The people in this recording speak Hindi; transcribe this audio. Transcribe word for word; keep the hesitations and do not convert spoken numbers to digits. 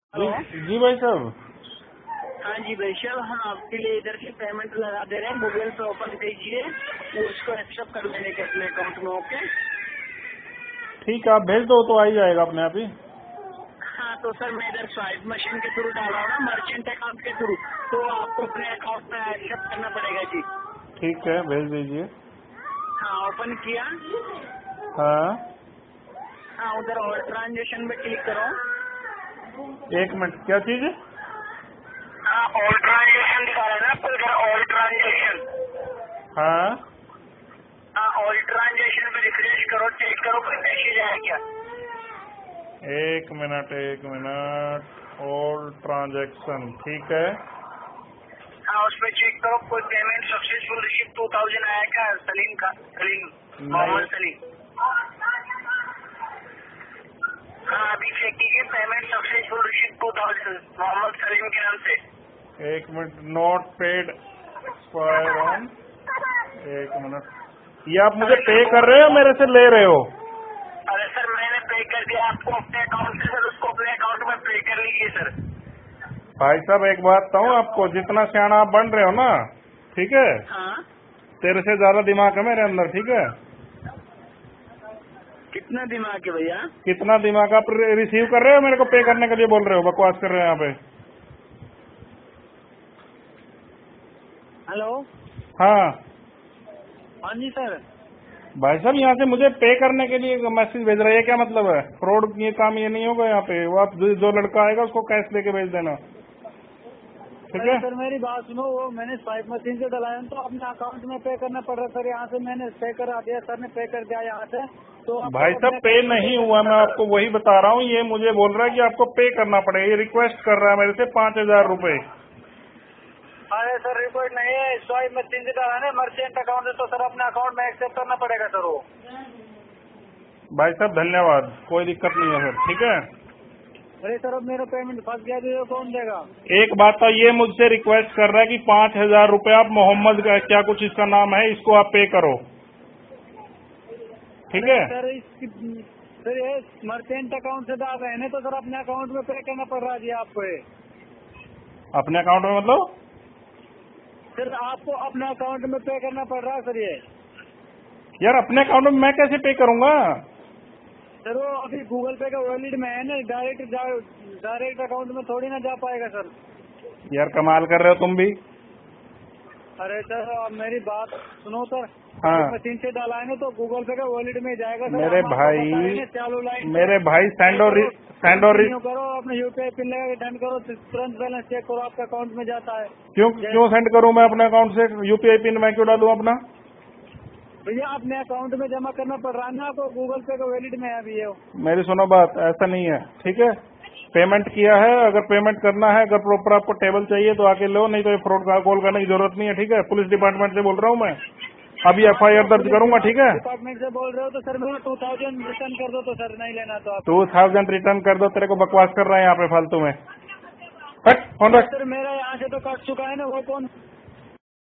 हेलो जी भाई साहब। हाँ जी भाई साहब, हम आपके लिए इधर से पेमेंट लगा दे रहे हैं। गूगल पे ओपन कीजिए, वो उसको एक्सेप्ट कर लेने के अपने अकाउंट में। ओके, ठीक है, आप भेज दो तो आ ही जाएगा अपने आप ही। हाँ तो सर मैं इधर स्वाइप मशीन के थ्रू डाला हूँ ना, मर्चेंट अकाउंट के थ्रू, तो आपको अपने अकाउंट में एक्सेप्ट करना पड़ेगा जी। ठीक है, भेज दीजिए। हाँ, ओपन किया। हाँ, हाँ, उधर ऑल ट्रांजेक्शन में क्लिक करो। एक मिनट, क्या चीज? हाँ, ऑल ट्रांजेक्शन दिखा रहा है ना आपको, इधर ऑल ट्रांजेक्शन। हाँ, हाँ, ऑल ट्रांजेक्शन पे रिफ्रेश करो, चेक करो कोई मैसेज आया क्या। एक मिनट एक मिनट ऑल ट्रांजैक्शन, ठीक है। हाँ, उसमें चेक करो कोई payment successful receive two thousand आया क्या सलीम का, सलीम मोहम्मद सलीम। हाँ, अभी चेक कीजिए, payment successful receive two thousand Mohammad Salim के नाम से। एक minute, not paid expire on. एक मिनट, ये आप मुझे पे कर रहे हो मेरे से ले रहे हो? अरे सर, मैंने पे कर दिया आपको अपने अकाउंट से, सर उसको अपने अकाउंट में पे कर लीजिए सर। भाई साहब एक बात बताऊं आपको, जितना सियाना आप बन रहे हो ना, ठीक है, हाँ, तेरे से ज्यादा दिमाग है मेरे अंदर, ठीक है। कितना दिमाग है भैया? कितना दिमाग आप रिसीव कर रहे हो, मेरे को पे करने के लिए बोल रहे हो, बकवास कर रहे हो यहाँ पे। हेलो। हाँ हाँ जी सर। भाई साहब, यहाँ से मुझे पे करने के लिए मैसेज भेज रहे हैं, क्या मतलब है? फ्रॉड ये काम ये नहीं होगा यहाँ पे। वो आप जो जो लड़का आएगा उसको कैश लेके भेज देना, ठीक अरे है। सर मेरी बात सुनो, वो मैंने स्वाइप मशीन से डलाया तो अपने अकाउंट में पे करना पड़ रहा है सर। यहाँ से मैंने पे करा दिया, सर ने पे कर दिया यहाँ से, तो आपको भाई साहब अपने पे account में नहीं करना हुआ, मैं पड़ रहा आपको वही बता रहा हूँ। ये मुझे बोल रहा है कि आपको पे करना पड़ेगा, ये रिक्वेस्ट कर रहा है मेरे से पाँच हजार रूपए। है। अरे सर रिपोर्ट नहीं है, स्वाइप मशीन से डाला है मर्चेंट अकाउंट से, तो सर अपने अकाउंट में एक्सेप्ट करना पड़ेगा सर वो। भाई साहब धन्यवाद, कोई दिक्कत नहीं है फिर, ठीक है। अरे सर अब मेरा पेमेंट फंस गया तो कौन देगा? एक बात तो ये मुझसे रिक्वेस्ट कर रहा है कि पाँच हजार रूपये आप मोहम्मद का क्या कुछ इसका नाम है, इसको आप पे करो, ठीक अरे है। सर इसकी सर ये मर्चेंट अकाउंट से डाल रहे हैं तो सर अपने अकाउंट में पे करना पड़ रहा है जी आपको ये। अपने अकाउंट में मतलब? सर आपको अपने अकाउंट में पे करना पड़ रहा है सर ये। यार अपने अकाउंट में मैं कैसे पे करूंगा? सर वो अभी गूगल पे का वॉलेट में है ना, डायरेक्ट डायरेक्ट अकाउंट में थोड़ी ना जा पाएगा सर। यार कमाल कर रहे हो तुम भी। अरे सर अब मेरी बात सुनो सर। हाँ मशीन से डाला है ना तो गूगल पे का वॉलेट में जाएगा सर। मेरे हम आपको भाई, बताएं ना, चालू लाइन मेरे भाई सेंड और सेंड और करो, अपने यूपीआई पिन लगा के डन करो, तुरंत बैलेंस चेक करो, आपके अकाउंट में जाता है। क्यों क्यों सेंड करूं मैं अपने अकाउंट से? यूपीआई पिन मैं क्यों डालूं अपना? भैया अपने अकाउंट में जमा करना पड़ रहा है ना आपको, गूगल पे का वैलिड में है अभी ये। मेरी सुनो बात, ऐसा नहीं है, ठीक है। पेमेंट किया है, अगर पेमेंट करना है, अगर प्रॉपर आपको टेबल चाहिए तो आके लो, नहीं तो ये फ्रॉड का कॉल करने की जरूरत नहीं है, ठीक है। पुलिस डिपार्टमेंट से बोल रहा हूँ मैं, अभी एफ आई आर दर्ज करूंगा, ठीक है। डिपार्टमेंट से बोल रहे हो तो सर मेरा टू थाउजेंड रिटर्न कर दो तो सर, नहीं लेना तो आप टू थाउजेंड रिटर्न कर दो। तेरे को बकवास कर रहा है यहाँ पे फालतू में। हट फोन रख। सर मेरा यहाँ से तो कट चुका है ना, वो कौन